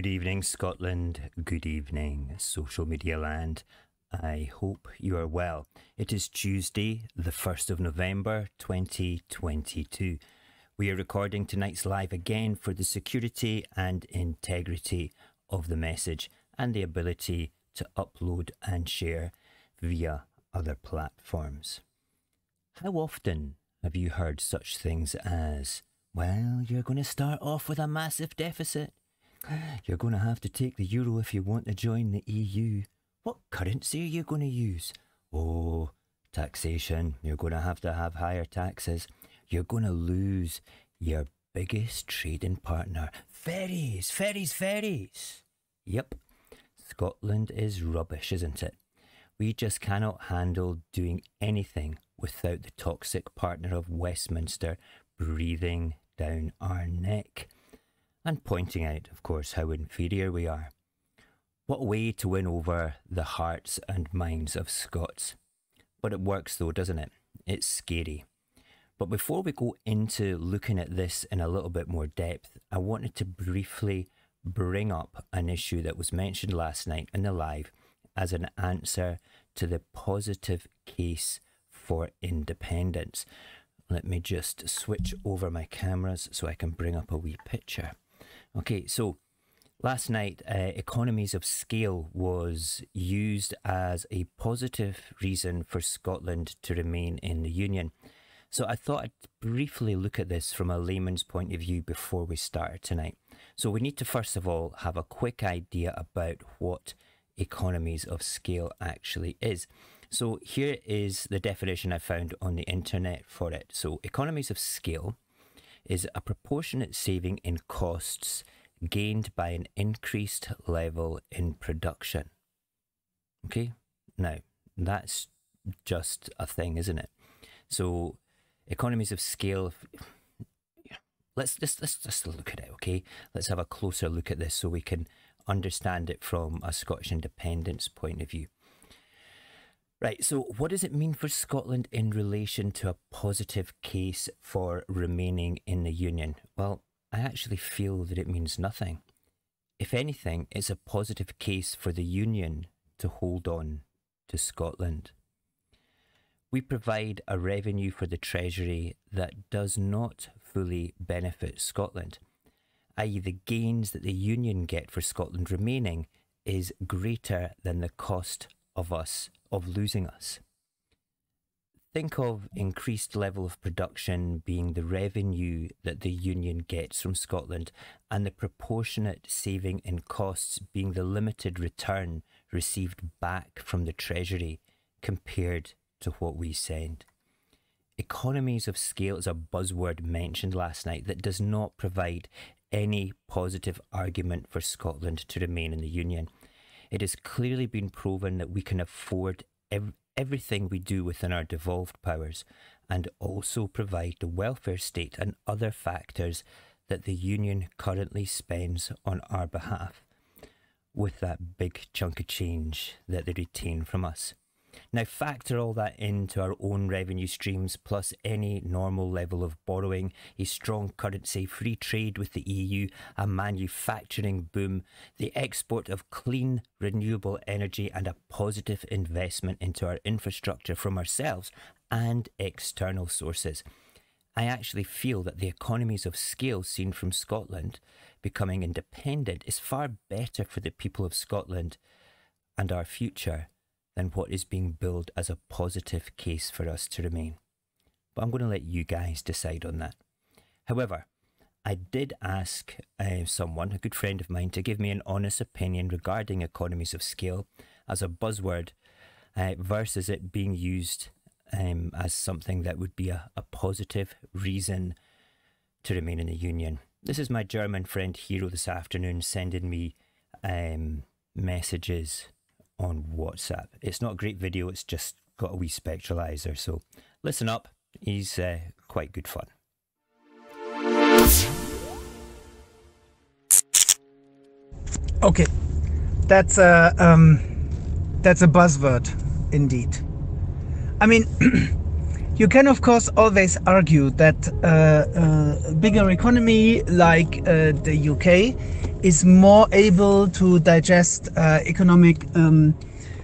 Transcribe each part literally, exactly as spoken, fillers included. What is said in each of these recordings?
Good evening, Scotland. Good evening, social media land. I hope you are well. It is Tuesday, the first of November, twenty twenty-two. We are recording tonight's live again for the security and integrity of the message and the ability to upload and share via other platforms. How often have you heard such things as, well, you're going to start off with a massive deficit. You're going to have to take the euro if you want to join the E U. What currency are you going to use? Oh, taxation. You're going to have to have higher taxes. You're going to lose your biggest trading partner. Ferries, ferries, ferries. Yep, Scotland is rubbish, isn't it? We just cannot handle doing anything without the toxic partner of Westminster breathing down our neck and pointing out, of course, how inferior we are. What a way to win over the hearts and minds of Scots. But it works though, doesn't it? It's scary. But before we go into looking at this in a little bit more depth, I wanted to briefly bring up an issue that was mentioned last night in the live as an answer to the positive case for independence. Let me just switch over my cameras so I can bring up a wee picture. Okay, so last night, uh, economies of scale was used as a positive reason for Scotland to remain in the Union. So I thought I'd briefly look at this from a layman's point of view before we start tonight. So we need to first of all have a quick idea about what economies of scale actually is. So here is the definition I found on the internet for it. So economies of scale is a proportionate saving in costs gained by an increased level in production. Okay, now that's just a thing, isn't it? So economies of scale, let's just let's just look at it, okay? Let's have a closer look at this so we can understand it from a Scottish independence point of view. Right, so what does it mean for Scotland in relation to a positive case for remaining in the Union? Well, I actually feel that it means nothing. If anything, it's a positive case for the Union to hold on to Scotland. We provide a revenue for the Treasury that does not fully benefit Scotland, that is the gains that the Union get for Scotland remaining is greater than the cost of us, of losing us. Think of increased level of production being the revenue that the Union gets from Scotland and the proportionate saving in costs being the limited return received back from the Treasury compared to what we send. Economies of scale is a buzzword mentioned last night that does not provide any positive argument for Scotland to remain in the Union. It has clearly been proven that we can afford ev everything we do within our devolved powers and also provide the welfare state and other factors that the Union currently spends on our behalf with that big chunk of change that they retain from us. Now factor all that into our own revenue streams plus any normal level of borrowing, a strong currency, free trade with the E U, a manufacturing boom, the export of clean renewable energy and a positive investment into our infrastructure from ourselves and external sources. I actually feel that the economies of scale seen from Scotland becoming independent is far better for the people of Scotland and our future than what is being billed as a positive case for us to remain. But I'm going to let you guys decide on that. However, I did ask uh, someone, a good friend of mine, to give me an honest opinion regarding economies of scale as a buzzword uh, versus it being used um, as something that would be a, a positive reason to remain in the Union. This is my German friend Hero this afternoon sending me um, messages on WhatsApp. It's not a great video, it's just got a wee spectralizer, so listen up, he's uh, quite good fun. Okay, that's a um, that's a buzzword indeed. I mean, you can of course always argue that uh, a bigger economy like uh, the U K is more able to digest uh, economic um,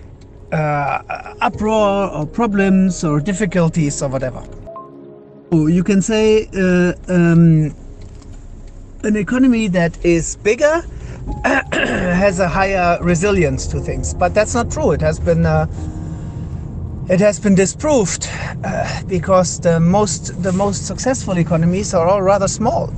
uh, uproar or problems or difficulties or whatever. You can say uh, um, an economy that is bigger has a higher resilience to things, but that's not true. It has been uh, it has been disproved uh, because the most the most successful economies are all rather small.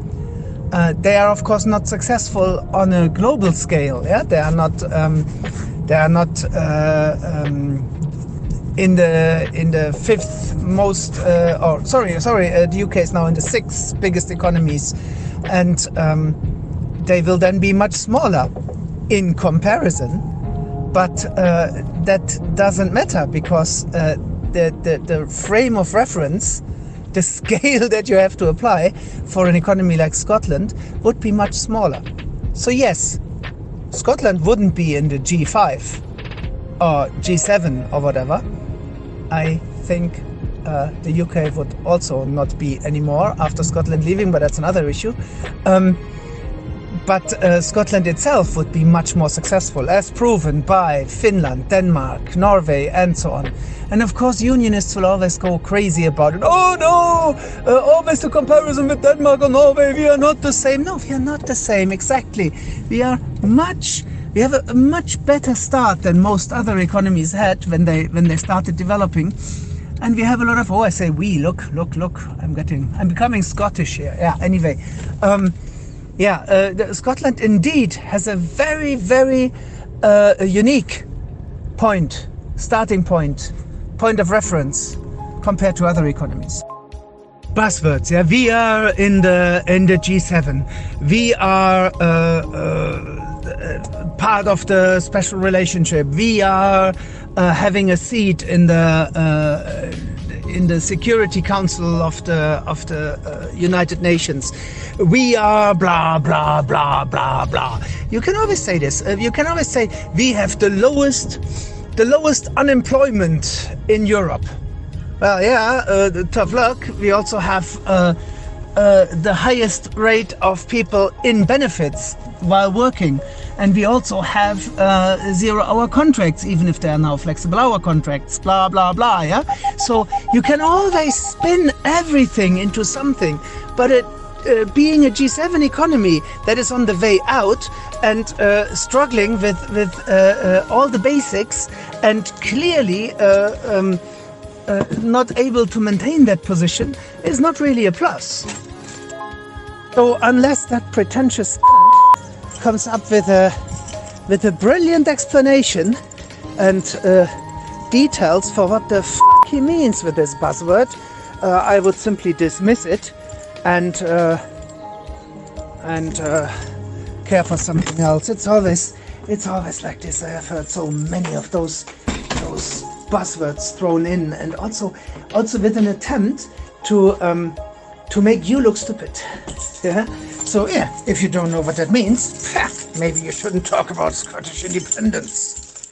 Uh, they are of course not successful on a global scale. Yeah, they are not um, they are not uh, um, in the in the fifth most uh, or sorry sorry uh, the U K is now in the sixth biggest economies, and um, they will then be much smaller in comparison, but uh, that doesn't matter because uh, the, the the frame of reference, the scale that you have to apply for an economy like Scotland would be much smaller. So yes, Scotland wouldn't be in the G five or G seven or whatever. I think uh, the U K would also not be anymore after Scotland leaving, but that's another issue. Um, but uh, Scotland itself would be much more successful, as proven by Finland, Denmark, Norway, and so on. And of course, Unionists will always go crazy about it. Oh no, uh, always the comparison with Denmark or Norway, we are not the same. No, we are not the same, exactly. We are much We have a, a much better start than most other economies had when they when they started developing, and we have a lot of oh I say we look look look I'm getting I'm becoming Scottish here. Yeah. Anyway, um, yeah, uh, the, Scotland indeed has a very very uh, a unique point, starting point, point of reference compared to other economies. Buzzwords. Yeah, we are in the in the G seven. We are. Uh, uh, part of the special relationship. We are uh, having a seat in the uh, in the Security Council of the of the uh, United Nations. We are blah blah blah blah blah. You can always say this. Uh, you can always say we have the lowest the lowest unemployment in Europe. Well, yeah, uh, tough luck. We also have uh, uh, the highest rate of people in benefits while working, and we also have uh, zero-hour contracts, even if they are now flexible hour contracts, blah blah blah. Yeah, so you can always spin everything into something, but it, uh, being a G seven economy that is on the way out and uh, struggling with with uh, uh, all the basics and clearly uh, um, uh, not able to maintain that position is not really a plus. So unless that pretentious comes up with a with a brilliant explanation and uh, details for what the f he means with this buzzword, uh, I would simply dismiss it and uh, and uh, care for something else. It's always it's always like this. I have heard so many of those those buzzwords thrown in, and also also with an attempt to um, to make you look stupid. Yeah. So yeah, if you don't know what that means, maybe you shouldn't talk about Scottish independence.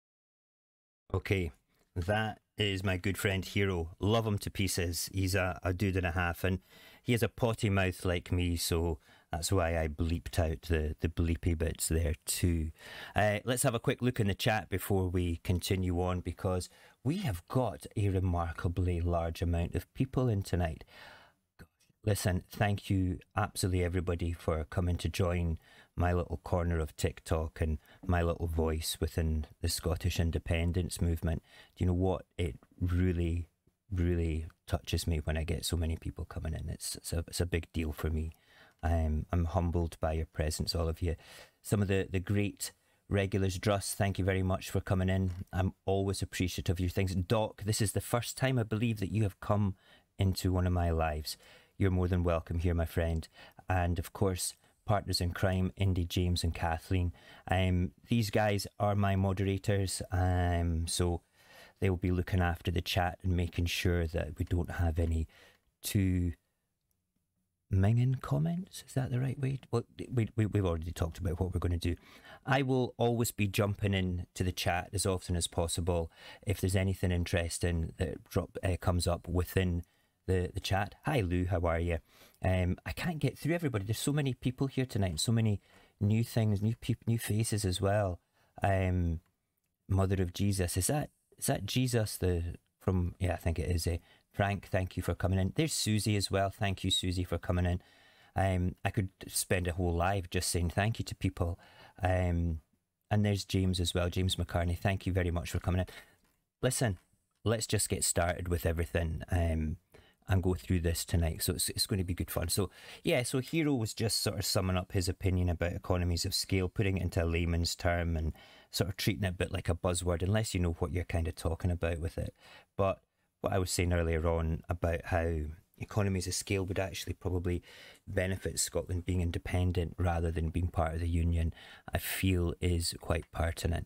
Okay, that is my good friend Hero. Love him to pieces. He's a, a dude and a half, and he has a potty mouth like me, so that's why I bleeped out the, the bleepy bits there too. Uh, let's have a quick look in the chat before we continue on, because we have got a remarkably large amount of people in tonight. Listen, thank you absolutely everybody for coming to join my little corner of TikTok and my little voice within the Scottish independence movement. Do you know what? It really, really touches me when I get so many people coming in. It's, it's, a, it's a big deal for me. I'm, I'm humbled by your presence, all of you. Some of the, the great regulars, Druss, thank you very much for coming in. I'm always appreciative of your things. Doc, this is the first time I believe that you have come into one of my lives. You're more than welcome here, my friend. And of course, partners in crime, Indy, James and Kathleen. Um, these guys are my moderators, um, so they will be looking after the chat and making sure that we don't have any too minging comments. Is that the right way? Well, we, we, we've already talked about what we're going to do. I will always be jumping in to the chat as often as possible if there's anything interesting that drop uh, comes up within the, the chat. Hi Lou, how are you? Um, I can't get through everybody. There's so many people here tonight and so many new things, new people, new faces as well. Um, Mother of Jesus, is that is that Jesus the from? Yeah, I think it is. Uh, Frank, thank you for coming in. There's Susie as well. Thank you, Susie, for coming in. Um, I could spend a whole live just saying thank you to people. Um, and there's James as well, James McCartney. Thank you very much for coming in. Listen, let's just get started with everything. Um, and go through this tonight. So it's, it's going to be good fun. So yeah, so Hero was just sort of summing up his opinion about economies of scale, putting it into a layman's term and sort of treating it a bit like a buzzword, unless you know what you're kind of talking about with it. But what I was saying earlier on about how economies of scale would actually probably benefit Scotland being independent rather than being part of the Union, I feel is quite pertinent.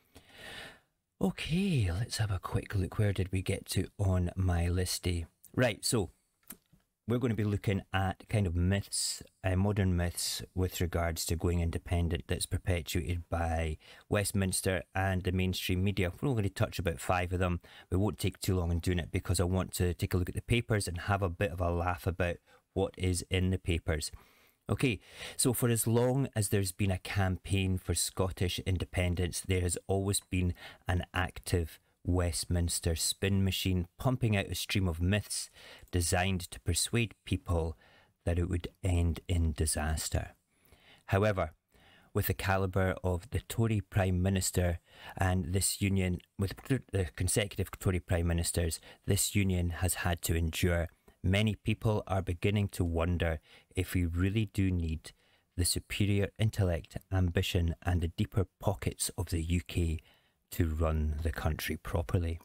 Okay, let's have a quick look. Where did we get to on my listy? Right, so we're going to be looking at kind of myths, uh, modern myths with regards to going independent that's perpetuated by Westminster and the mainstream media. We're only going to touch about five of them. We won't take too long in doing it because I want to take a look at the papers and have a bit of a laugh about what is in the papers. Okay, so for as long as there's been a campaign for Scottish independence, there has always been an active Westminster spin machine pumping out a stream of myths designed to persuade people that it would end in disaster. However, with the calibre of the Tory Prime Minister and this union, with the consecutive Tory Prime Ministers, this union has had to endure. Many people are beginning to wonder if we really do need the superior intellect, ambition and the deeper pockets of the U K to run the country properly.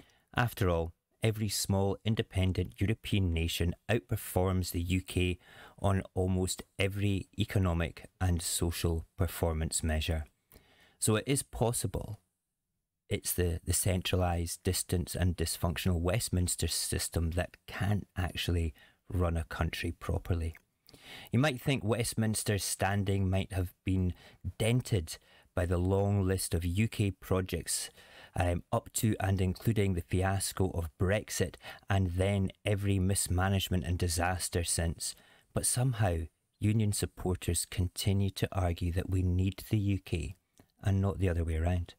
After all, every small independent European nation outperforms the U K on almost every economic and social performance measure. So it is possible. It's the, the centralised, distant and dysfunctional Westminster system that can't actually run a country properly. You might think Westminster's standing might have been dented by the long list of U K projects um, up to and including the fiasco of Brexit and then every mismanagement and disaster since. But somehow, Union supporters continue to argue that we need the U K and not the other way around.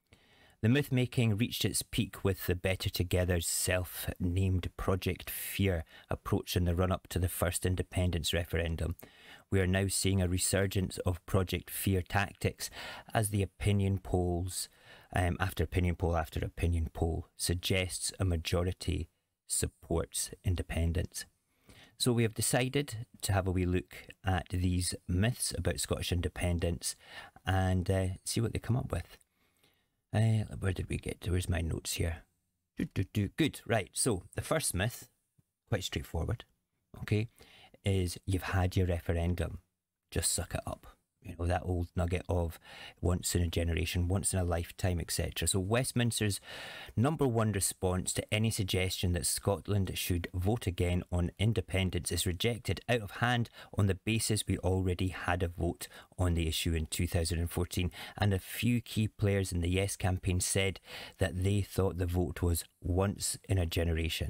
The myth-making reached its peak with the Better Together's self-named Project Fear approach in the run-up to the first independence referendum. We are now seeing a resurgence of Project Fear tactics as the opinion polls, um, after opinion poll after opinion poll, suggests a majority supports independence. So we have decided to have a wee look at these myths about Scottish independence and uh, see what they come up with. Uh, where did we get to? Where's my notes here? Do, do, do. Good, right. So the first myth, quite straightforward, okay, is you've had your referendum. Just suck it up. You know, that old nugget of once in a generation, once in a lifetime, et cetera. So Westminster's number one response to any suggestion that Scotland should vote again on independence is rejected out of hand on the basis we already had a vote on the issue in two thousand fourteen. And a few key players in the Yes campaign said that they thought the vote was once in a generation.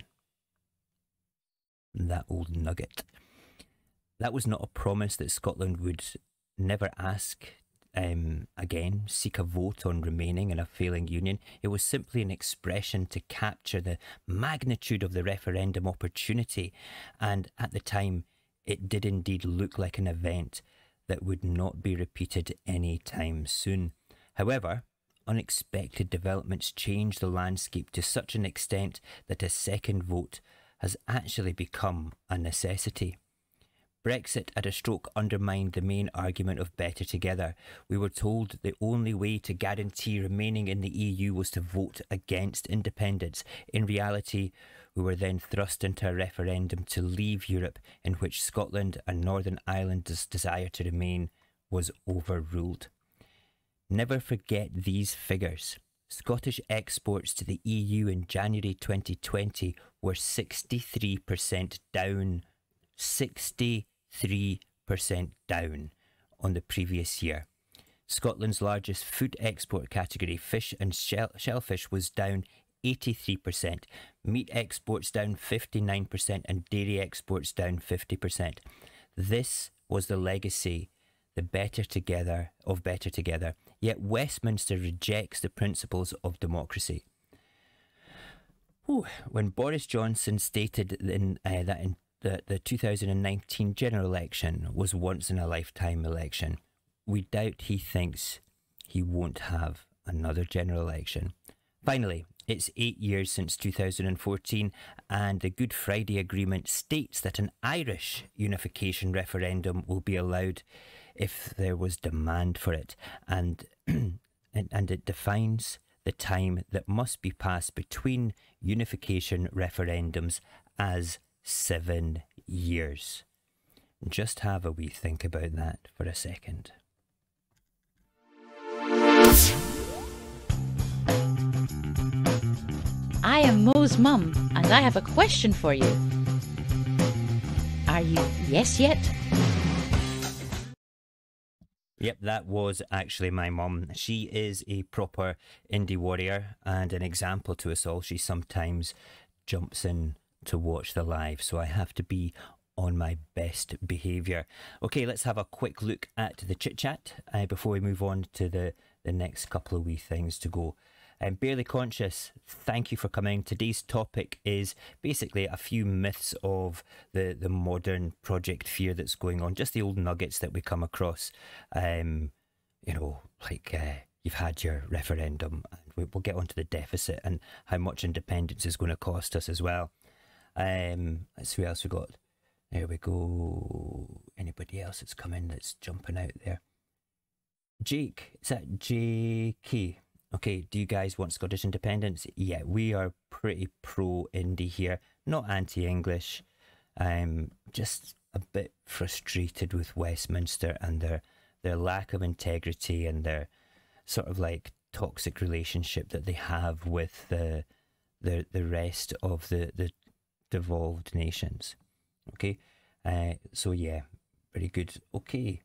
That old nugget. That was not a promise that Scotland would never ask um, again, seek a vote on remaining in a failing union. It was simply an expression to capture the magnitude of the referendum opportunity, and at the time it did indeed look like an event that would not be repeated any time soon. However, unexpected developments changed the landscape to such an extent that a second vote has actually become a necessity. Brexit at a stroke undermined the main argument of Better Together. We were told the only way to guarantee remaining in the E U was to vote against independence. In reality, we were then thrust into a referendum to leave Europe, in which Scotland and Northern Ireland's desire to remain was overruled. Never forget these figures. Scottish exports to the E U in January twenty twenty were sixty-three percent down. sixty-three percent down on the previous year. Scotland's largest food export category, fish and shell shellfish, was down eighty-three percent. Meat exports down fifty-nine percent and dairy exports down fifty percent. This was the legacy the better together of better together, yet Westminster rejects the principles of democracy. Whew. When Boris Johnson stated in, uh, that in the, the two thousand nineteen general election was once in a lifetime election, we doubt he thinks he won't have another general election. Finally, it's eight years since two thousand fourteen, and the Good Friday Agreement states that an Irish unification referendum will be allowed if there was demand for it, and and, and it defines the time that must be passed between unification referendums as seven years. Just have a wee think about that for a second. I am Mo's mum, and I have a question for you. Are you yes yet? Yep, that was actually my mum. She is a proper indie warrior and an example to us all. She sometimes jumps in to watch the live, so I have to be on my best behaviour. Okay, let's have a quick look at the chit chat uh, before we move on to the, the next couple of wee things to go. Um, Barely Conscious, thank you for coming. Today's topic is basically a few myths of the, the modern project fear that's going on, just the old nuggets that we come across. Um, you know, like uh, you've had your referendum, and we, we'll get onto the deficit and how much independence is going to cost us as well. Um, let's see who else we got. There we go. Anybody else that's come in that's jumping out there? Jake, is that J K? Okay, do you guys want Scottish independence? Yeah, we are pretty pro-Indy here, not anti-English. I'm just a bit frustrated with Westminster and their their lack of integrity and their sort of like toxic relationship that they have with the the the rest of the the devolved nations. Okay, uh, so yeah, very good. Okay,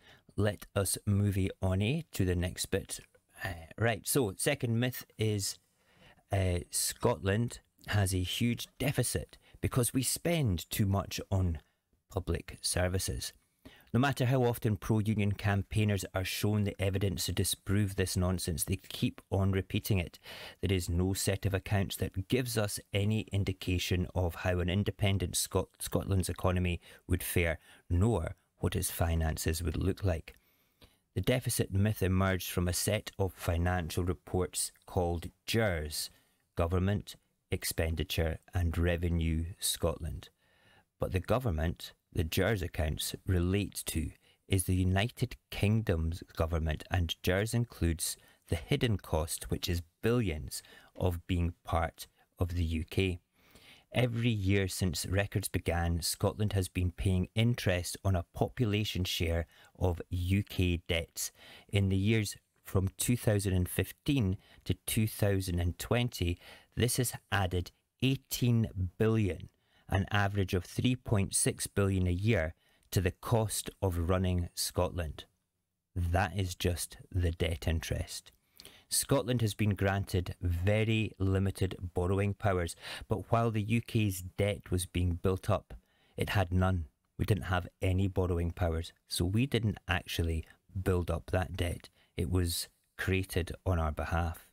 let us move on eh, to the next bit. Uh, right, so second myth is uh, Scotland has a huge deficit because we spend too much on public services. No matter how often pro-union campaigners are shown the evidence to disprove this nonsense, they keep on repeating it. There is no set of accounts that gives us any indication of how an independent Scot Scotland's economy would fare, nor what its finances would look like. The deficit myth emerged from a set of financial reports called G E R S, Government, Expenditure and Revenue Scotland. But the government the G E R S accounts relate to is the United Kingdom's government, and G E R S includes the hidden cost, which is billions, of being part of the U K. Every year since records began, Scotland has been paying interest on a population share of U K debts. In the years from two thousand fifteen to two thousand twenty, this has added eighteen billion, an average of three point six billion a year, to the cost of running Scotland. That is just the debt interest. Scotland has been granted very limited borrowing powers, but while the U K's debt was being built up, it had none. We didn't have any borrowing powers, so we didn't actually build up that debt. It was created on our behalf.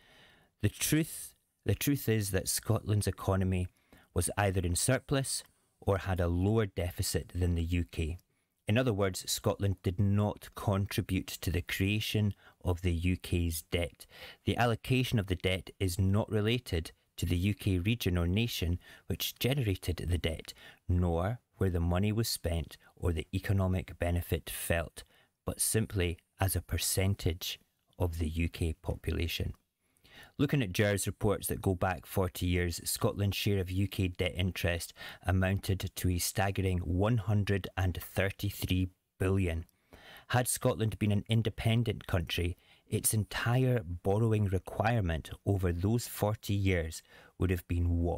The truth, the truth is that Scotland's economy was either in surplus or had a lower deficit than the U K. In other words, Scotland did not contribute to the creation of the U K's debt. The allocation of the debt is not related to the U K region or nation which generated the debt, nor where the money was spent or the economic benefit felt, but simply as a percentage of the U K population. Looking at G E R S reports that go back forty years, Scotland's share of U K debt interest amounted to a staggering one hundred thirty-three billion. Had Scotland been an independent country, its entire borrowing requirement over those forty years would have been what?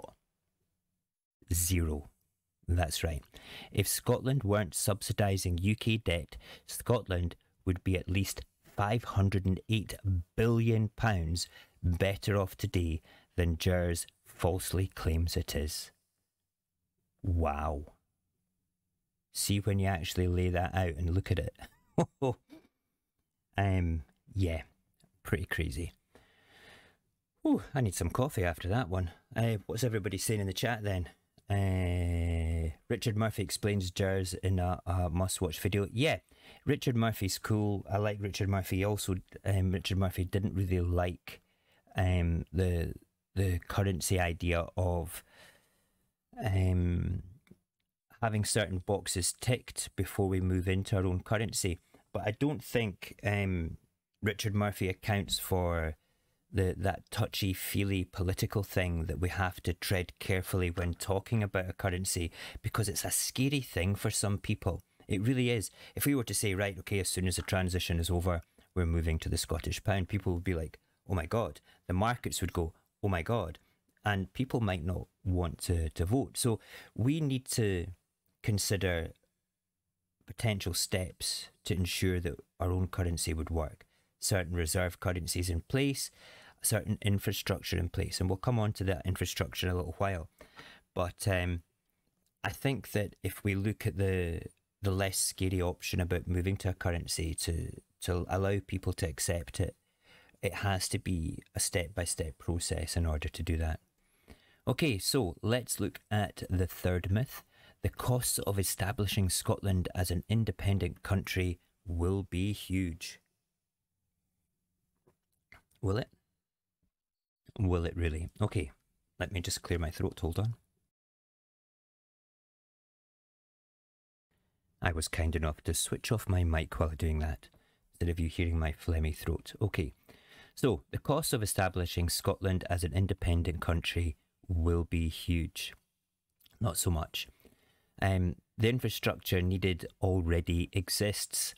Zero. That's right. If Scotland weren't subsidising U K debt, Scotland would be at least five hundred eight billion pounds better off today than G E R S falsely claims it is. Wow. See when you actually lay that out and look at it. um, yeah, pretty crazy. Oh, I need some coffee after that one. Uh, what's everybody saying in the chat then? Uh, Richard Murphy explains J E R S in a, a must-watch video. Yeah, Richard Murphy's cool. I like Richard Murphy. Also, um, Richard Murphy didn't really like um, the the currency idea of um, having certain boxes ticked before we move into our own currency. But I don't think um, Richard Murphy accounts for the that touchy-feely political thing that we have to tread carefully when talking about a currency, because it's a scary thing for some people. It really is. If we were to say, right, okay, as soon as the transition is over, we're moving to the Scottish pound, people would be like, oh my God. The markets would go, oh my God. And people might not want to, to vote. So we need to consider potential steps to ensure that our own currency would work. Certain reserve currencies in place, certain infrastructure in place, and we'll come on to that infrastructure in a little while. But um, I think that if we look at the the less scary option about moving to a currency to to allow people to accept it, it has to be a step-by-step process in order to do that. Okay, so let's look at the third myth. The costs of establishing Scotland as an independent country will be huge. Will it? Will it really? Okay, let me just clear my throat, hold on. I was kind enough to switch off my mic while doing that, instead of you hearing my phlegmy throat. Okay, so the cost of establishing Scotland as an independent country will be huge. Not so much. Um, the infrastructure needed already exists,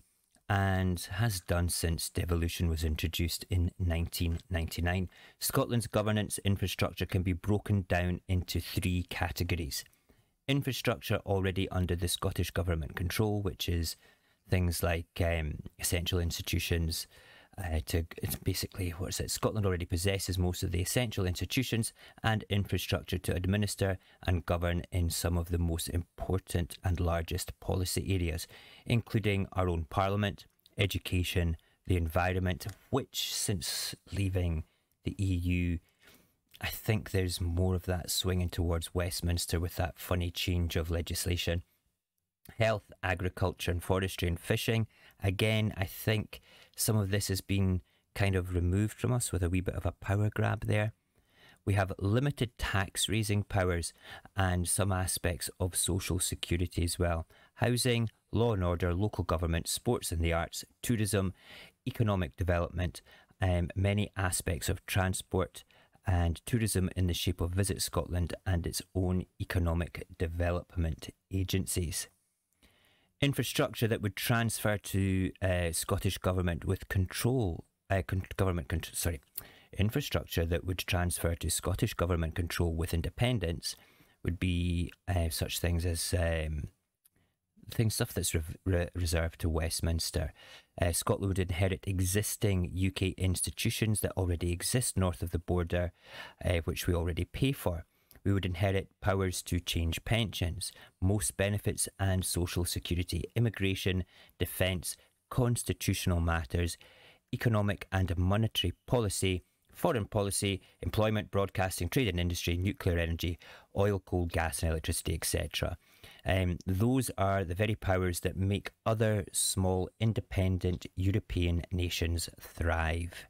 and has done since devolution was introduced in nineteen ninety-nine. Scotland's governance infrastructure can be broken down into three categories. Infrastructure already under the Scottish Government control, which is things like um, essential institutions. Uh, to it's basically, what is it? Scotland already possesses most of the essential institutions and infrastructure to administer and govern in some of the most important and largest policy areas, including our own parliament, education, the environment, which since leaving the E U, I think there's more of that swinging towards Westminster with that funny change of legislation. Health, agriculture and forestry and fishing. Again, I think some of this has been kind of removed from us with a wee bit of a power grab there. We have limited tax raising powers and some aspects of social security as well. Housing, law and order, local government, sports and the arts, tourism, economic development, um, many aspects of transport and tourism in the shape of Visit Scotland and its own economic development agencies. Infrastructure that would transfer to uh, Scottish Government with control, uh, con government con sorry, infrastructure that would transfer to Scottish Government control with independence would be uh, such things as um, things stuff that's re re reserved to Westminster. Uh, Scotland would inherit existing U K institutions that already exist north of the border, uh, which we already pay for. We would inherit powers to change pensions, most benefits and social security, immigration, defence, constitutional matters, economic and monetary policy, foreign policy, employment, broadcasting, trade and industry, nuclear energy, oil, coal, gas and electricity, et cetera. Um, those are the very powers that make other small independent European nations thrive.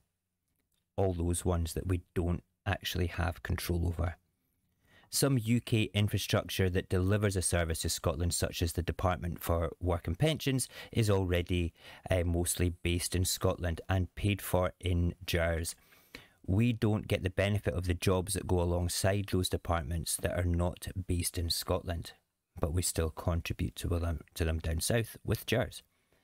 All those ones that we don't actually have control over. Some U K infrastructure that delivers a service to Scotland, such as the Department for Work and Pensions, is already uh, mostly based in Scotland and paid for in J E R S. We don't get the benefit of the jobs that go alongside those departments that are not based in Scotland, but we still contribute to them, to them down south with J E R S.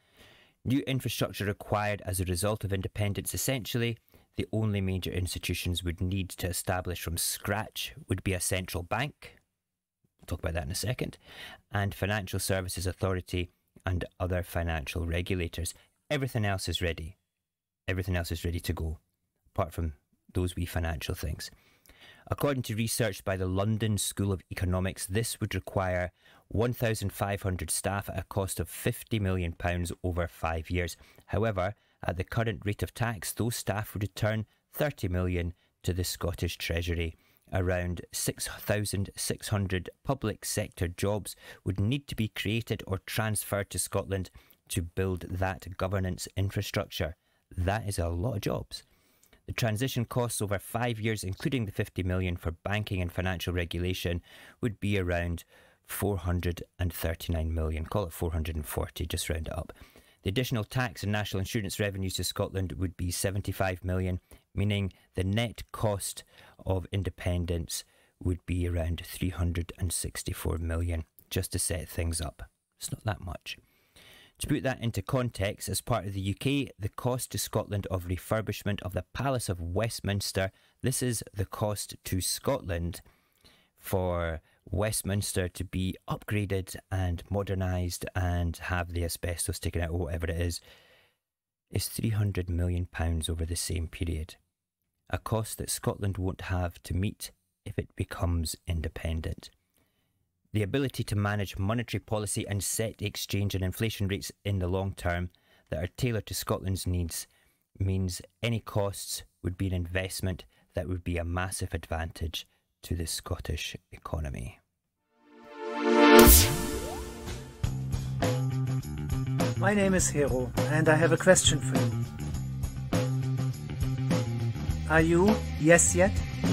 New infrastructure required as a result of independence. Essentially, the only major institutions would need to establish from scratch would be a central bank, we'll talk about that in a second, and Financial Services Authority and other financial regulators. Everything else is ready. Everything else is ready to go, apart from those wee financial things. According to research by the London School of Economics, this would require one thousand five hundred staff at a cost of fifty million pounds over five years. However, at the current rate of tax, those staff would return thirty million pounds to the Scottish Treasury. Around six thousand six hundred public sector jobs would need to be created or transferred to Scotland to build that governance infrastructure. That is a lot of jobs. The transition costs over five years, including the fifty million pounds for banking and financial regulation, would be around four hundred thirty-nine million pounds. Call it four hundred forty, just round it up. The additional tax and national insurance revenues to Scotland would be seventy-five million pounds, meaning the net cost of independence would be around three hundred sixty-four million pounds, just to set things up. It's not that much. To put that into context, as part of the U K, the cost to Scotland of refurbishment of the Palace of Westminster, this is the cost to Scotland for Westminster to be upgraded and modernised and have the asbestos taken out or whatever it is, is three hundred million pounds over the same period. A cost that Scotland won't have to meet if it becomes independent. The ability to manage monetary policy and set exchange and inflation rates in the long term that are tailored to Scotland's needs means any costs would be an investment that would be a massive advantage to the Scottish economy. My name is Hero, and I have a question for you. Are you yes yet?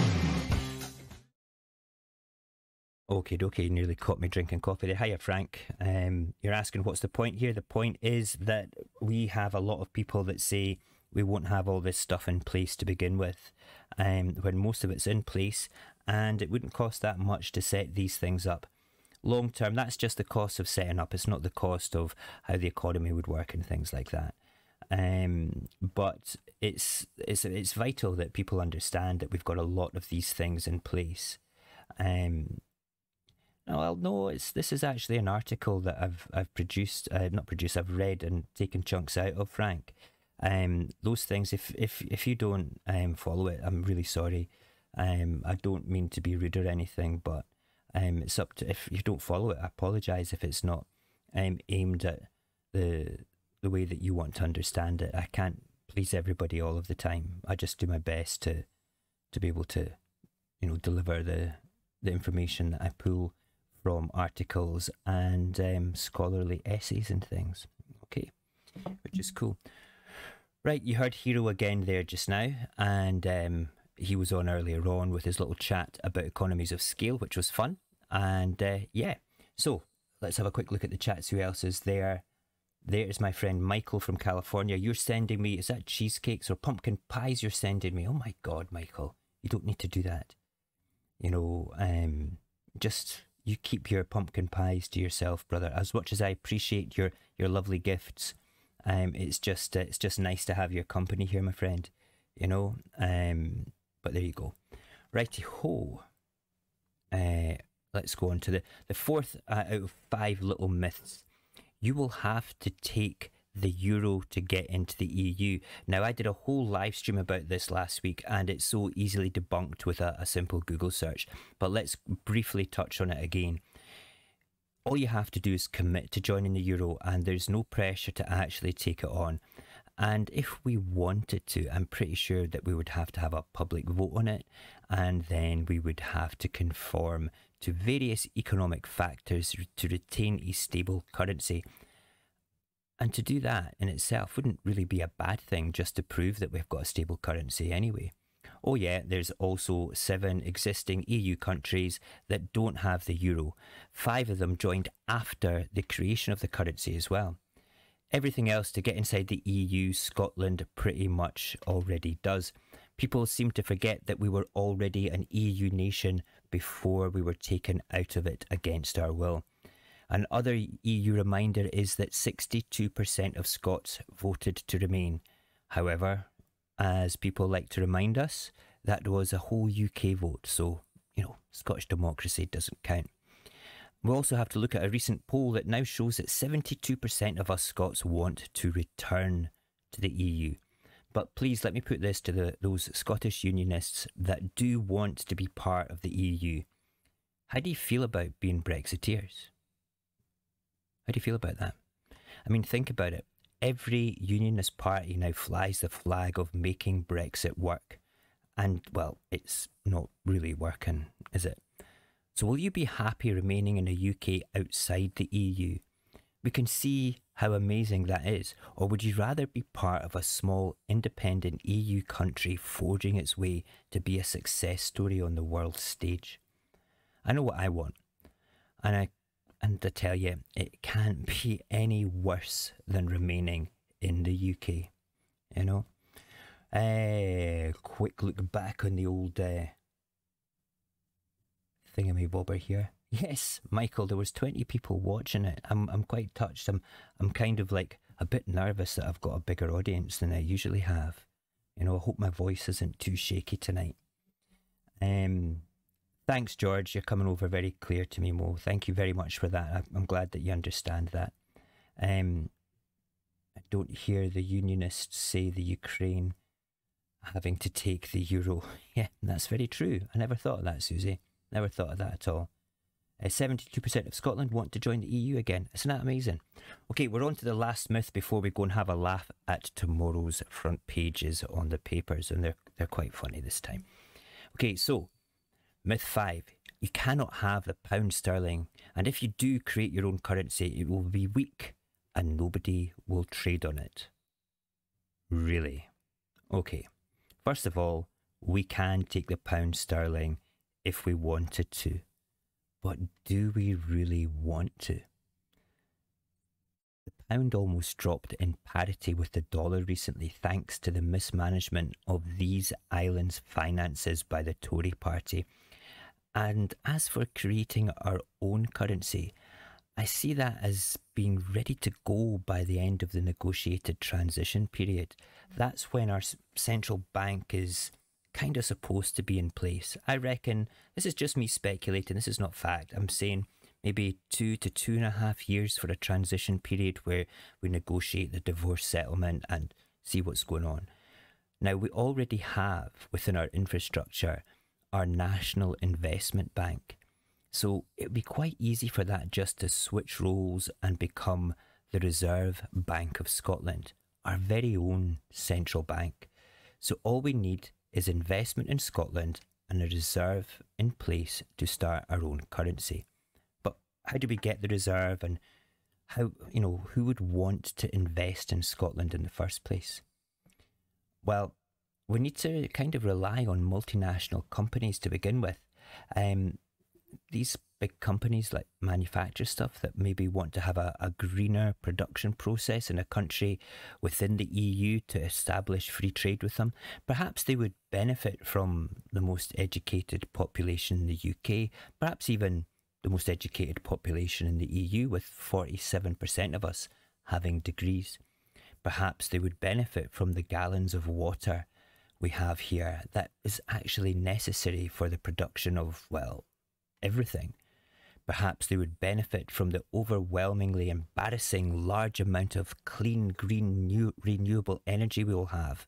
Okay, okay, nearly caught me drinking coffee there. Hiya, Frank. Um, you're asking what's the point here? The point is that we have a lot of people that say we won't have all this stuff in place to begin with, um, when most of it's in place, and it wouldn't cost that much to set these things up. Long term, that's just the cost of setting up. It's not the cost of how the economy would work and things like that. Um, but it's it's it's vital that people understand that we've got a lot of these things in place. Um, well, no, it's this is actually an article that I've I've produced, uh, not produced, I've read and taken chunks out of, Frank. Um, those things, if if if you don't um follow it, I'm really sorry. Um, I don't mean to be rude or anything, but um, it's up to, if you don't follow it, I apologise if it's not um aimed at the the way that you want to understand it. I can't please everybody all of the time. I just do my best to to be able to, you know, deliver the the information that I pull from articles and um, scholarly essays and things. Okay, which is cool. Right, you heard Hero again there just now, and um, he was on earlier on with his little chat about economies of scale, which was fun. And uh, yeah, so let's have a quick look at the chats. Who else is there? There is my friend Michael from California. You're sending me, is that cheesecakes or pumpkin pies you're sending me? Oh my God, Michael, you don't need to do that. You know, um, just you keep your pumpkin pies to yourself, brother. As much as I appreciate your your lovely gifts, um, it's just uh, it's just nice to have your company here, my friend. You know, um, but there you go. Righty ho. Uh, let's go on to the the fourth uh, out of five little myths. You will have to take the euro to get into the E U. Now, I did a whole live stream about this last week, and it's so easily debunked with a, a simple Google search. But let's briefly touch on it again. All you have to do is commit to joining the euro, and there's no pressure to actually take it on. And if we wanted to, I'm pretty sure that we would have to have a public vote on it, and then we would have to conform to various economic factors to retain a stable currency. And to do that in itself wouldn't really be a bad thing, just to prove that we've got a stable currency anyway. Oh yeah, there's also seven existing E U countries that don't have the euro. Five of them joined after the creation of the currency as well. Everything else to get inside the E U, Scotland pretty much already does. People seem to forget that we were already an E U nation before we were taken out of it against our will. Another E U reminder is that sixty-two percent of Scots voted to remain. However, as people like to remind us, that was a whole U K vote, so, you know, Scottish democracy doesn't count. We also have to look at a recent poll that now shows that seventy-two percent of us Scots want to return to the E U. But please let me put this to the, those Scottish Unionists that do want to be part of the E U. How do you feel about being Brexiteers? How do you feel about that? I mean, think about it. Every Unionist party now flies the flag of making Brexit work. And, well, it's not really working, is it? So will you be happy remaining in the U K outside the E U? We can see how amazing that is. Or would you rather be part of a small, independent E U country forging its way to be a success story on the world stage? I know what I want. And I and to tell you, it can't be any worse than remaining in the U K. You know? Uh, quick look back on the old uh, thingamabobber here. Yes, Michael, there was twenty people watching it. I'm I'm quite touched. I'm I'm kind of like a bit nervous that I've got a bigger audience than I usually have. You know, I hope my voice isn't too shaky tonight. Um, thanks, George. You're coming over very clear to me, Mo. Thank you very much for that. I'm glad that you understand that. Um, I don't hear the Unionists say the Ukraine having to take the euro. Yeah, that's very true. I never thought of that, Susie. Never thought of that at all. Uh, seventy-two percent of Scotland want to join the E U again. Isn't that amazing? Okay, we're on to the last myth before we go and have a laugh at tomorrow's front pages on the papers, and they're, they're quite funny this time. Okay, so myth five. You cannot have the pound sterling, and if you do create your own currency, it will be weak and nobody will trade on it. Really? Okay. First of all, we can take the pound sterling if we wanted to. But do we really want to? The pound almost dropped in parity with the dollar recently thanks to the mismanagement of these islands' finances by the Tory party. And as for creating our own currency, I see that as being ready to go by the end of the negotiated transition period. That's when our central bank is kind of supposed to be in place. I reckon, this is just me speculating, this is not fact. I'm saying maybe two to two and a half years for a transition period where we negotiate the divorce settlement and see what's going on. Now, we already have within our infrastructure our National Investment Bank. So it would be quite easy for that just to switch roles and become the Reserve Bank of Scotland, our very own central bank. So all we need is investment in Scotland and a reserve in place to start our own currency. But how do we get the reserve, and how, you know, who would want to invest in Scotland in the first place? Well, we need to kind of rely on multinational companies to begin with. Um, these big companies like manufacture stuff that maybe want to have a, a greener production process in a country within the E U to establish free trade with them. Perhaps they would benefit from the most educated population in the U K, perhaps even the most educated population in the E U, with forty-seven percent of us having degrees. Perhaps they would benefit from the gallons of water we have here that is actually necessary for the production of, well, everything. Perhaps they would benefit from the overwhelmingly embarrassing large amount of clean, green, new, renewable energy we will have.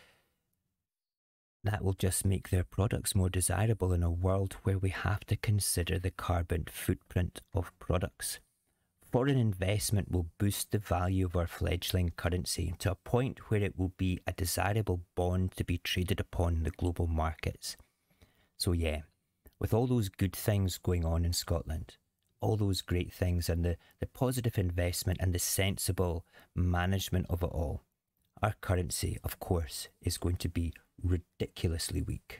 That will just make their products more desirable in a world where we have to consider the carbon footprint of products. Foreign investment will boost the value of our fledgling currency to a point where it will be a desirable bond to be traded upon in the global markets. So yeah, with all those good things going on in Scotland, all those great things and the, the positive investment and the sensible management of it all, our currency, of course, is going to be ridiculously weak.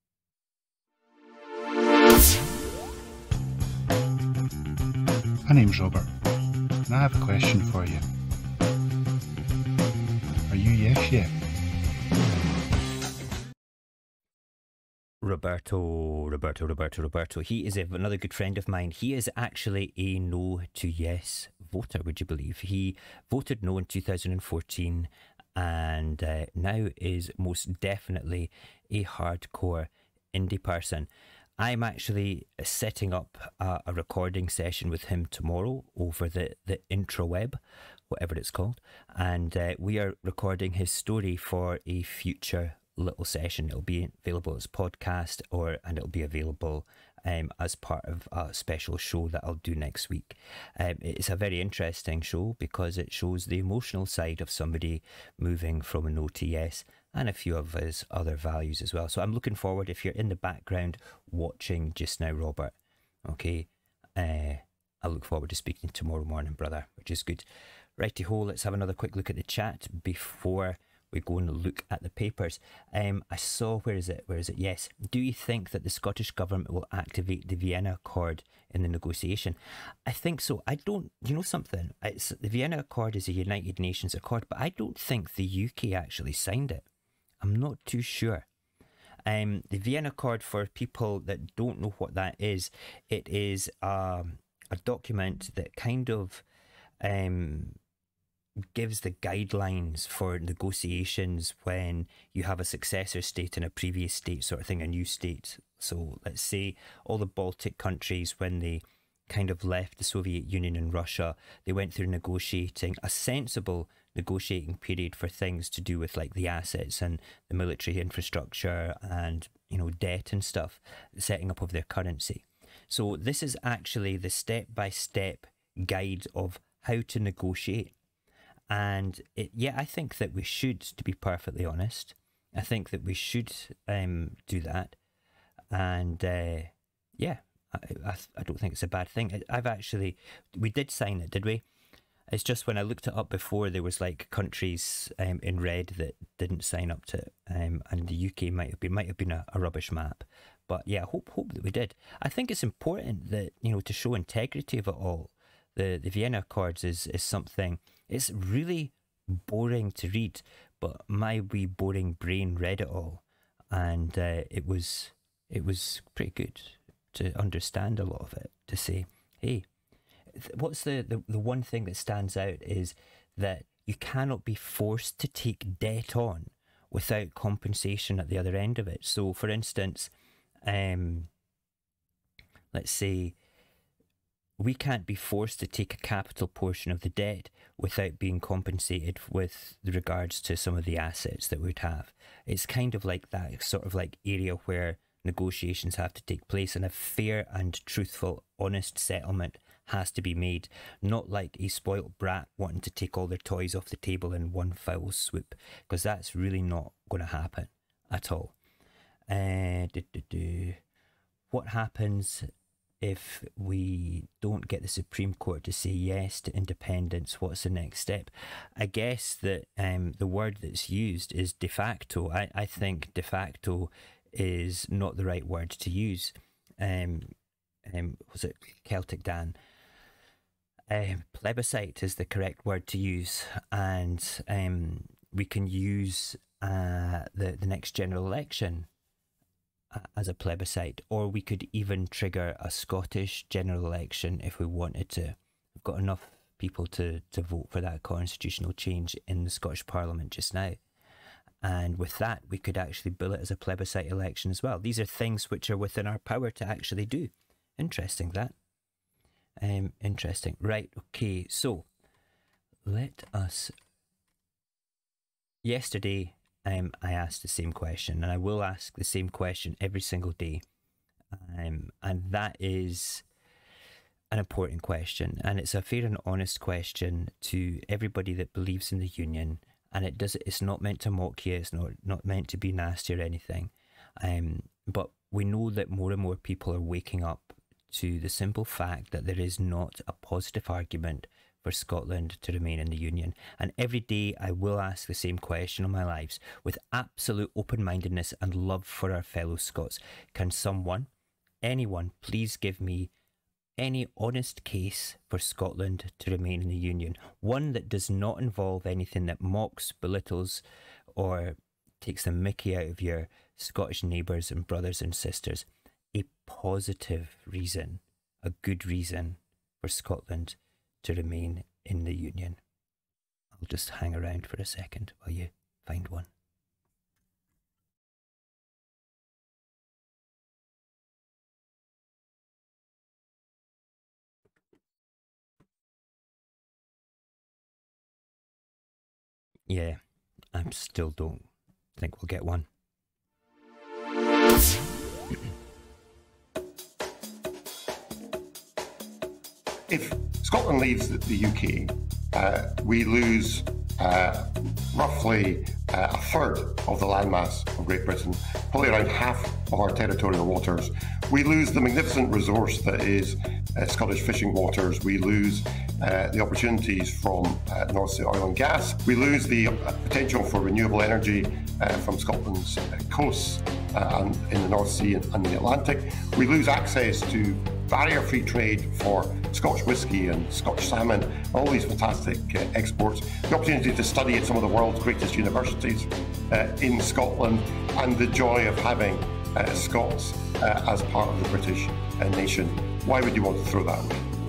My name's Robert, and I have a question for you. Are you yes yet? Roberto, Roberto, Roberto, Roberto. He is a, another good friend of mine. He is actually a no to yes voter, would you believe? He voted no in two thousand fourteen and uh, now is most definitely a hardcore Indy person. I'm actually setting up a, a recording session with him tomorrow over the, the intraweb, whatever it's called. And uh, we are recording his story for a future little session. It'll be available as podcast, or and it'll be available um, as part of a special show that I'll do next week. Um, it's a very interesting show because it shows the emotional side of somebody moving from an O T S and a few of his other values as well. So I'm looking forward, if you're in the background watching just now, Robert, okay, uh, I look forward to speaking tomorrow morning, brother, which is good. Righty-ho, let's have another quick look at the chat before we go and look at the papers. Um, I saw, where is it? Where is it? Yes. Do you think that the Scottish Government will activate the Vienna Accord in the negotiation? I think so. I don't, you know something? It's, the Vienna Accord is a United Nations Accord, but I don't think the U K actually signed it. I'm not too sure. Um, the Vienna Accord, for people that don't know what that is, it is um, a document that kind of um, gives the guidelines for negotiations when you have a successor state in a previous state, sort of thing, a new state. So let's say all the Baltic countries, when they kind of left the Soviet Union and Russia, they went through negotiating, a sensible negotiating period for things to do with like the assets and the military infrastructure and, you know, debt and stuff, setting up of their currency. So this is actually the step-by-step guide of how to negotiate. And it, yeah, I think that we should, to be perfectly honest, I think that we should um, do that. And uh, yeah, I, I, I don't think it's a bad thing. I've actually, we did sign it, did we? It's just when I looked it up before, there was like countries um, in red that didn't sign up to it, um, and the U K might have been might have been a, a rubbish map. But yeah, hope hope that we did. I think it's important that, you know, to show integrity of it all. The the Vienna Accords is is something. It's really boring to read, but my wee boring brain read it all, and uh, it was it was pretty good to understand a lot of it. To say, hey. What's the, the, the one thing that stands out is that you cannot be forced to take debt on without compensation at the other end of it. So, for instance, um, let's say we can't be forced to take a capital portion of the debt without being compensated with regards to some of the assets that we'd have. It's kind of like that sort of like area where negotiations have to take place, and a fair and truthful, honest settlement has to be made, not like a spoilt brat wanting to take all their toys off the table in one foul swoop, because that's really not going to happen at all. Uh, do, do, do. What happens if we don't get the Supreme Court to say yes to independence? What's the next step? I guess that um, the word that's used is de facto. I, I think de facto is not the right word to use. Um, um, was it Celtic Dan? Um, plebiscite is the correct word to use, and um, we can use uh, the, the next general election as a plebiscite, or we could even trigger a Scottish general election if we wanted to. We've got enough people to, to vote for that constitutional change in the Scottish Parliament just now. And with that, we could actually bill it as a plebiscite election as well. These are things which are within our power to actually do. Interesting, that. Um, interesting. Right, okay, so let us... Yesterday, um, I asked the same question, and I will ask the same question every single day. Um, and that is an important question, and it's a fair and honest question to everybody that believes in the Union. And it does. It's not meant to mock you. It's not not meant to be nasty or anything. Um, but we know that more and more people are waking up to the simple fact that there is not a positive argument for Scotland to remain in the Union. And every day I will ask the same question on my lives with absolute open-mindedness and love for our fellow Scots. Can someone, anyone, please give me any honest case for Scotland to remain in the Union? One that does not involve anything that mocks, belittles, or takes the mickey out of your Scottish neighbours and brothers and sisters. A positive reason, a good reason for Scotland to remain in the Union. I'll just hang around for a second while you find one. Yeah, I still don't think we'll get one. If Scotland leaves the U K, uh, we lose uh, roughly uh, a third of the landmass of Great Britain, probably around half of our territorial waters. We lose the magnificent resource that is uh, Scottish fishing waters. We lose uh, the opportunities from uh, North Sea oil and gas. We lose the uh, potential for renewable energy uh, from Scotland's uh, coasts uh, and in the North Sea and, and the Atlantic. We lose access to barrier-free trade for Scotch whisky and Scotch salmon, all these fantastic uh, exports, the opportunity to study at some of the world's greatest universities uh, in Scotland, and the joy of having uh, Scots uh, as part of the British uh, nation. Why would you want to throw that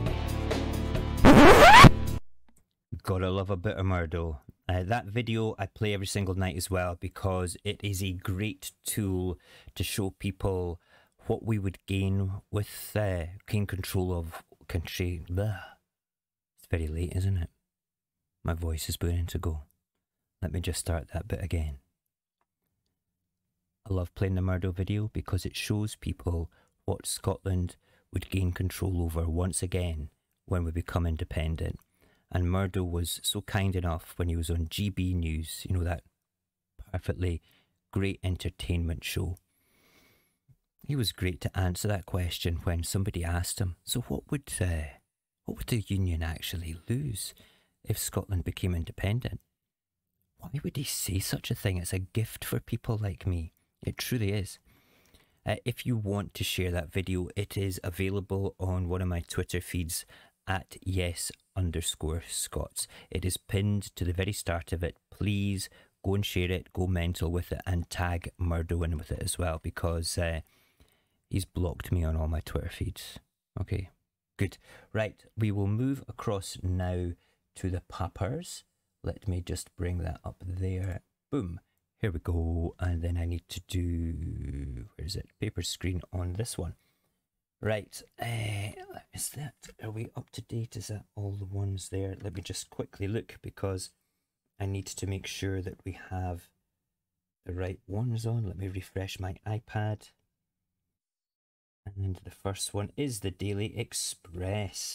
away? Gotta love a bit of Murdo. Uh, that video I play every single night as well, because it is a great tool to show people what we would gain with uh, gain control of country. Blah. It's very late, isn't it? My voice is beginning to go. Let me just start that bit again. I love playing the Murdo video because it shows people what Scotland would gain control over once again when we become independent. And Murdo was so kind enough when he was on G B News, you know, that perfectly great entertainment show. He was great to answer that question when somebody asked him, so what would uh, what would the Union actually lose if Scotland became independent? Why would he say such a thing? It's a gift for people like me. It truly is. Uh, if you want to share that video, it is available on one of my Twitter feeds at yes underscore Scots. It is pinned to the very start of it. Please go and share it, go mental with it, and tag Murdo in with it as well, because uh, he's blocked me on all my Twitter feeds. Okay, good. Right, we will move across now to the Pappers. Let me just bring that up there. Boom. Here we go. And then I need to do, where is it? Paper screen on this one. Right. Uh, is that, are we up to date? Is that all the ones there? Let me just quickly look, because I need to make sure that we have the right ones on. Let me refresh my iPad. And the first one is the Daily Express.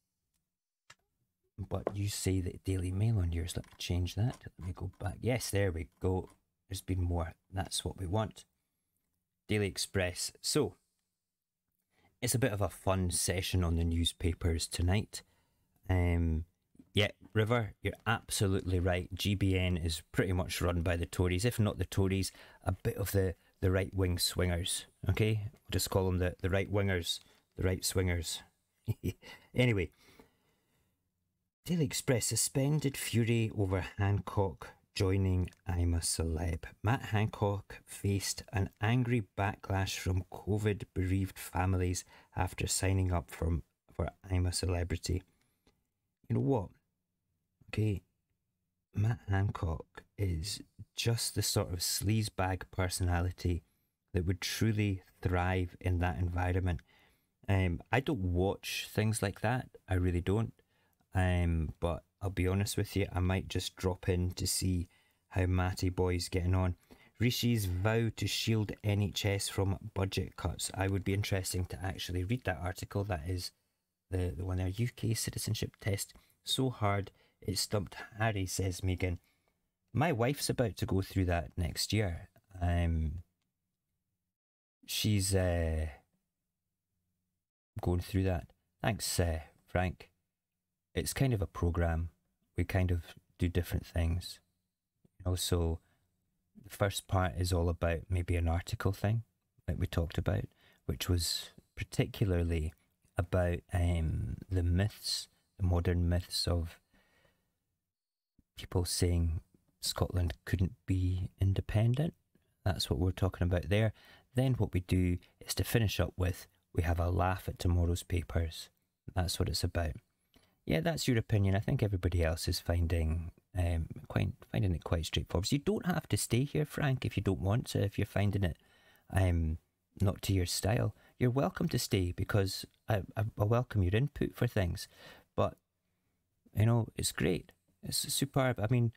But you say the Daily Mail on yours. Let me change that. Let me go back. Yes, there we go. There's been more. That's what we want. Daily Express. So, it's a bit of a fun session on the newspapers tonight. Um, yeah, River, you're absolutely right. G B N is pretty much run by the Tories. If not the Tories, a bit of the, the right-wing swingers. Okay? We'll just call them the, the right-wingers. The right swingers. Anyway. Daily Express, suspended fury over Hancock joining I'm a Celeb. Matt Hancock faced an angry backlash from COVID-bereaved families after signing up for, for I'm a Celebrity. You know what? Okay, Matt Hancock is just the sort of sleazebag personality that would truly thrive in that environment. Um, I don't watch things like that. I really don't. Um, but I'll be honest with you, I might just drop in to see how Matty Boy's getting on. Rishi's vow to shield N H S from budget cuts. I would be interesting to actually read that article. That is the, the one there. U K citizenship test so hard it stumped Harry, says Megan. My wife's about to go through that next year. Um, she's uh, going through that. Thanks, uh, Frank. It's kind of a program. We kind of do different things. You know, so the first part is all about maybe an article thing that we talked about, which was particularly about um, the myths, the modern myths of people saying Scotland couldn't be independent. That's what we're talking about there. Then what we do is to finish up with, we have a laugh at tomorrow's papers. That's what it's about. Yeah, that's your opinion. I think everybody else is finding um, quite finding it quite straightforward. So you don't have to stay here, Frank, if you don't want to. If you're finding it um, not to your style, you're welcome to stay, because I, I, I welcome your input for things. But, you know, it's great. It's superb. I mean,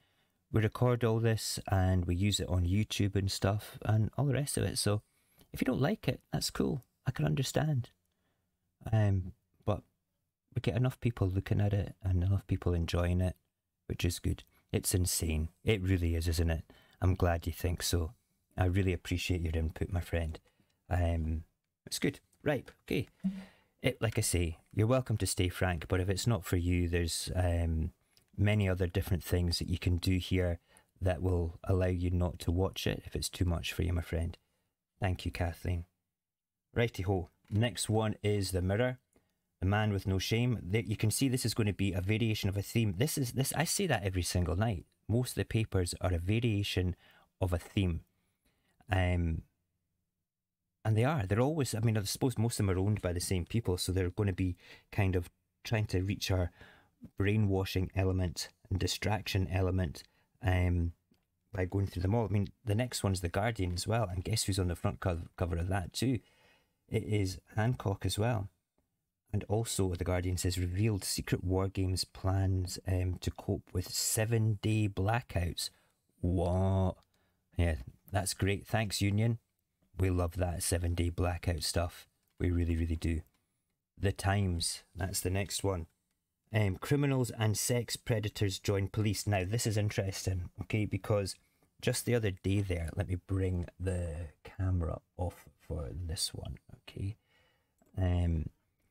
we record all this and we use it on YouTube and stuff and all the rest of it. So if you don't like it, that's cool. I can understand. Um, but we get enough people looking at it and enough people enjoying it, which is good. It's insane. It really is, isn't it? I'm glad you think so. I really appreciate your input, my friend. Um, it's good. Right, okay. It, like I say, you're welcome to stay frank, but if it's not for you, there's um, many other different things that you can do here that will allow you not to watch it if it's too much for you, my friend. Thank you, Kathleen. Righty-ho. Next one is The Mirror, The Man with No Shame. There, you can see this is going to be a variation of a theme. This is this. I say that every single night. Most of the papers are a variation of a theme. Um, and they are. They're always, I mean, I suppose most of them are owned by the same people, so they're going to be kind of trying to reach our brainwashing element and distraction element um, by going through them all. I mean, the next one's The Guardian as well, and guess who's on the front co cover of that too? It is Hancock as well. And also, The Guardian says, revealed secret war games plans um, to cope with seven-day blackouts. What? Yeah, that's great. Thanks, Union. We love that seven-day blackout stuff. We really, really do. The Times. That's the next one. Um, criminals and sex predators join police. Now, this is interesting, okay, because just the other day there, let me bring the camera off for this one, okay. Um,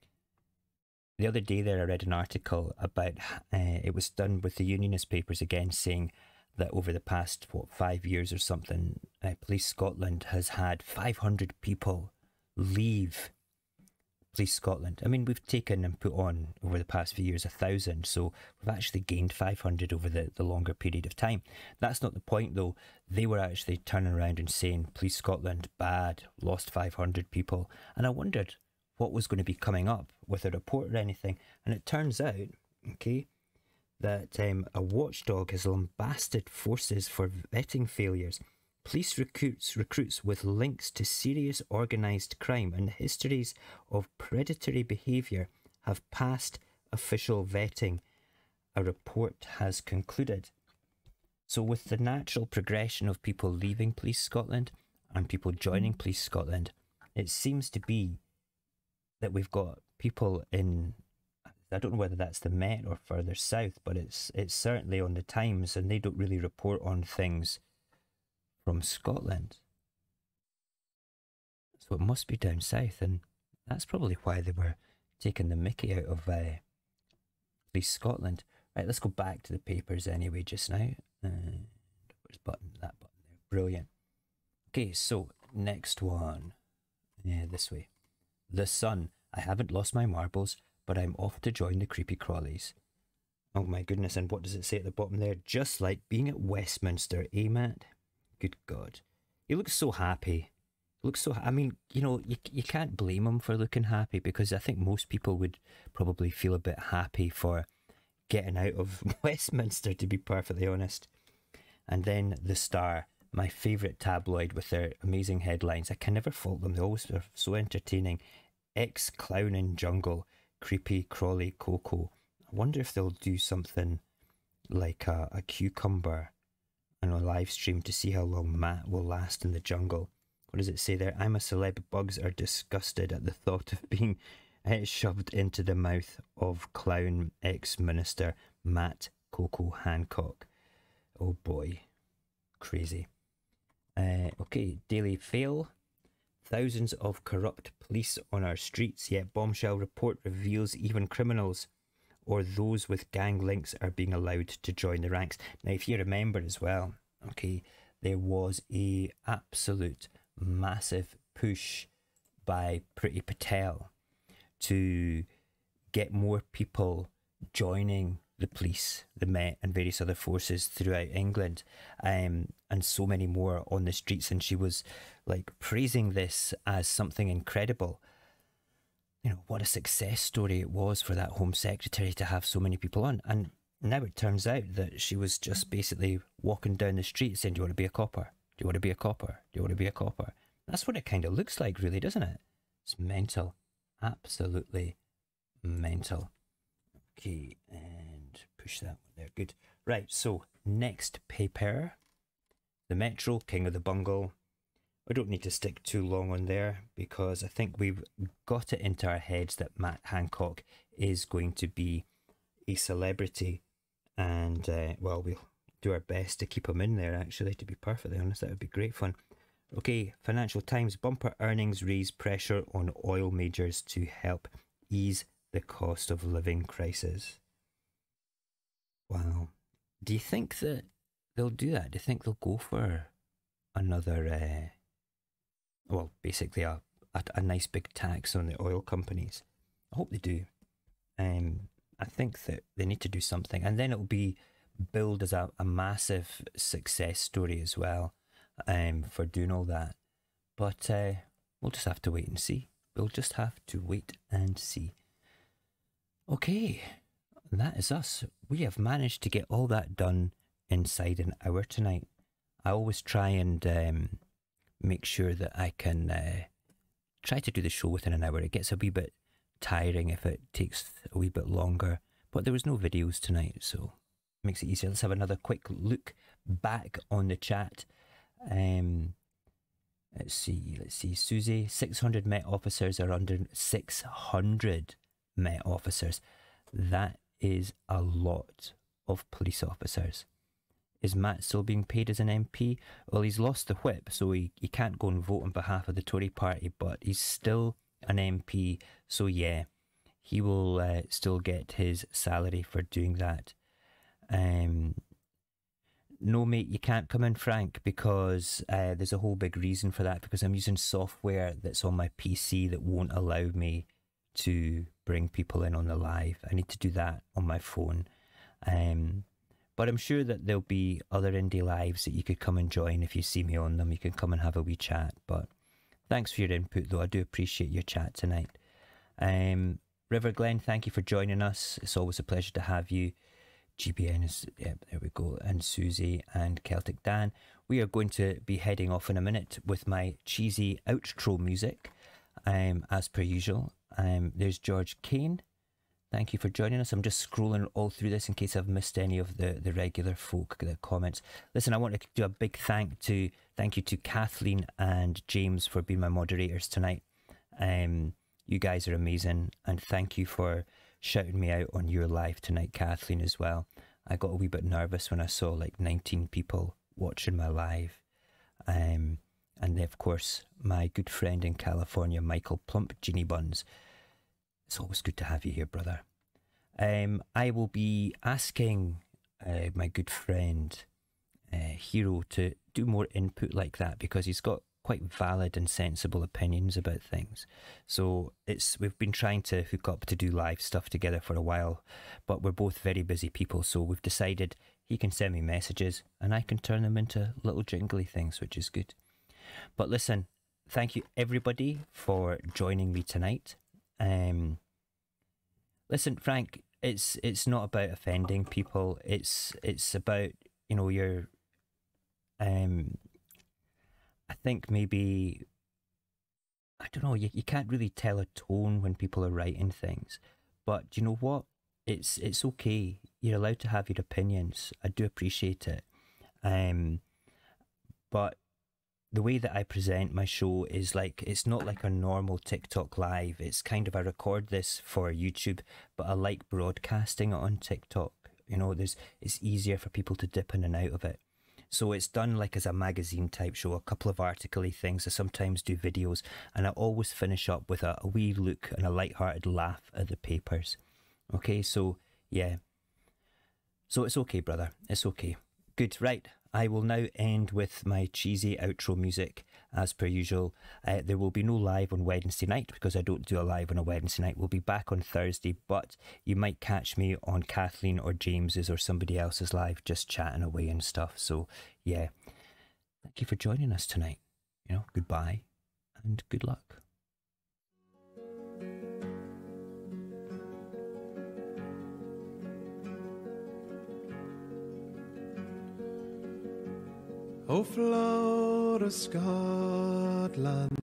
the other day there, I read an article about, uh, it was done with the Unionist papers again, saying that over the past, what, five years or something, uh, Police Scotland has had five hundred people leave Police Scotland. I mean, we've taken and put on, over the past few years, a thousand, so we've actually gained five hundred over the, the longer period of time. That's not the point, though. They were actually turning around and saying, Police Scotland, bad, lost five hundred people. And I wondered what was going to be coming up with a report or anything. And it turns out, okay, that um, a watchdog has lambasted forces for vetting failures. Police recruits recruits with links to serious organised crime and histories of predatory behaviour have passed official vetting, a report has concluded. So with the natural progression of people leaving Police Scotland and people joining Police Scotland, it seems to be that we've got people in, I don't know whether that's the Met or further south, but it's it's certainly on the Times, and they don't really report on things from Scotland. So it must be down south, and that's probably why they were taking the mickey out of uh, Police Scotland. Right, let's go back to the papers anyway just now. Uh, where's button? That button there. Brilliant. Okay, so next one. Yeah, this way. The Sun. I haven't lost my marbles, but I'm off to join the creepy crawlies. Oh my goodness, and what does it say at the bottom there? Just like being at Westminster, eh, Matt? Good God. He looks so happy. He looks so, I mean, you know, you, you can't blame him for looking happy, because I think most people would probably feel a bit happy for getting out of Westminster, to be perfectly honest. And then The Star, my favourite tabloid with their amazing headlines. I can never fault them. They always are so entertaining. Ex-clown in jungle, creepy crawly Coco. I wonder if they'll do something like a, a cucumber and a live stream to see how long Matt will last in the jungle. What does it say there? I'm a celeb. Bugs are disgusted at the thought of being uh, shoved into the mouth of clown ex-minister Matt Coco Hancock. Oh boy. Crazy. Uh, okay, Daily Fail. Thousands of corrupt police on our streets, yet bombshell report reveals even criminals or those with gang links are being allowed to join the ranks. Now, if you remember as well, okay, there was a absolute massive push by Priti Patel to get more people joining the police, the Met and various other forces throughout England, um, and so many more on the streets, and she was like praising this as something incredible. You know, what a success story it was for that Home Secretary to have so many people on. And now it turns out that she was just basically walking down the street saying, do you want to be a copper? Do you want to be a copper? Do you want to be a copper? That's what it kind of looks like, really, doesn't it? It's mental. Absolutely mental. Okay, and push that one There, good. Right, so next paper. The Metro, King of the Bungle. I don't need to stick too long on there because I think we've got it into our heads that Matt Hancock is going to be a celebrity. And, uh, well, we'll do our best to keep him in there, actually, to be perfectly honest. That would be great fun. Okay, Financial Times, bumper earnings raise pressure on oil majors to help ease the cost of living crisis. Wow. Do you think that they'll do that? Do you think they'll go for another, uh, well, basically a, a, a nice big tax on the oil companies? I hope they do. Um, I think that they need to do something. And then it'll be billed as a, a massive success story as well, um, for doing all that. But uh, we'll just have to wait and see. We'll just have to wait and see. Okay, that is us. We have managed to get all that done inside an hour tonight. I always try and um, make sure that I can uh, try to do the show within an hour. It gets a wee bit tiring if it takes a wee bit longer. But there was no videos tonight, so it makes it easier. Let's have another quick look back on the chat. Um, let's see, let's see. Susie, six hundred Met officers are under six hundred Met officers. That is a lot of police officers. Is Matt still being paid as an M P? Well, he's lost the whip, so he, he can't go and vote on behalf of the Tory party, but he's still an M P, so yeah, he will uh, still get his salary for doing that. Um, no, mate, you can't come in, Frank, because uh, there's a whole big reason for that, because I'm using software that's on my P C that won't allow me to bring people in on the live. I need to do that on my phone. Um, but I'm sure that there'll be other indie lives that you could come and join if you see me on them. You can come and have a wee chat. But thanks for your input, though. I do appreciate your chat tonight. Um, River Glen, thank you for joining us. It's always a pleasure to have you. G B N is, yeah, there we go. And Susie and Celtic Dan. We are going to be heading off in a minute with my cheesy outro music, um, as per usual. Um, there's George Kane. Thank you for joining us. I'm just scrolling all through this in case I've missed any of the, the regular folk, the comments. Listen, I want to do a big thank to thank you to Kathleen and James for being my moderators tonight. Um, you guys are amazing, and thank you for shouting me out on your live tonight, Kathleen, as well. I got a wee bit nervous when I saw like nineteen people watching my live. Um, and then, of course, my good friend in California, Michael Plump Ginny Buns. It's always good to have you here, brother. Um, I will be asking uh, my good friend uh, Hero to do more input like that, because he's got quite valid and sensible opinions about things. So it's we've been trying to hook up to do live stuff together for a while, but we're both very busy people, so we've decided he can send me messages and I can turn them into little jingly things, which is good. But listen, thank you everybody for joining me tonight. Um, listen, Frank, it's it's not about offending people. It's it's about, you know, your. Um, I think maybe, I don't know. You you can't really tell a tone when people are writing things, but you know what? It's it's okay. You're allowed to have your opinions. I do appreciate it. Um, but the way that I present my show is like, it's not like a normal TikTok live. It's kind of, I record this for YouTube, but I like broadcasting it on TikTok. You know, there's it's easier for people to dip in and out of it. So it's done like as a magazine type show, a couple of article-y things. I sometimes do videos, and I always finish up with a, a wee look and a light-hearted laugh at the papers. Okay, so yeah. So it's okay, brother. It's okay. Good, right. I will now end with my cheesy outro music as per usual. Uh, there will be no live on Wednesday night because I don't do a live on a Wednesday night. We'll be back on Thursday, but you might catch me on Kathleen or James's or somebody else's live just chatting away and stuff. So yeah, thank you for joining us tonight. You know, goodbye and good luck. O Flora, Scotland,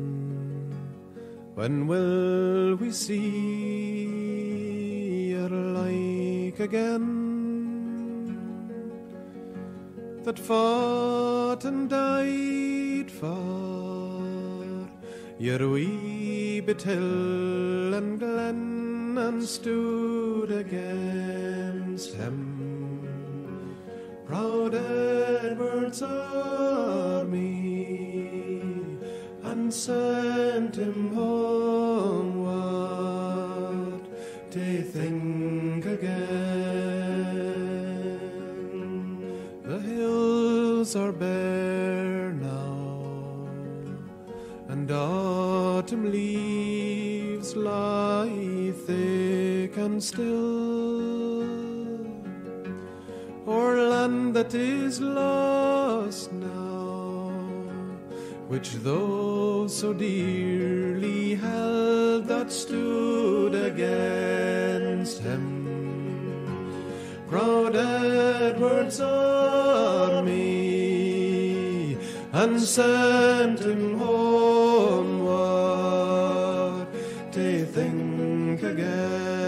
when will we see your like again? that fought and died for your wee bit hill and glen, and stood against him. Proud Edward's army, and sent him homeward to think again. The hills are bare now, and autumn leaves lie thick and still. O'er land that is lost now, which those so dearly held that stood against him. Proud Edward's army, and sent him homeward to think again.